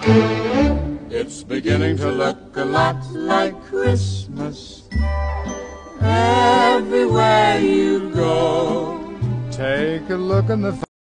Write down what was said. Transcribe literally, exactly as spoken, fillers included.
It's beginning to look a lot like Christmas everywhere you go. Take a look in the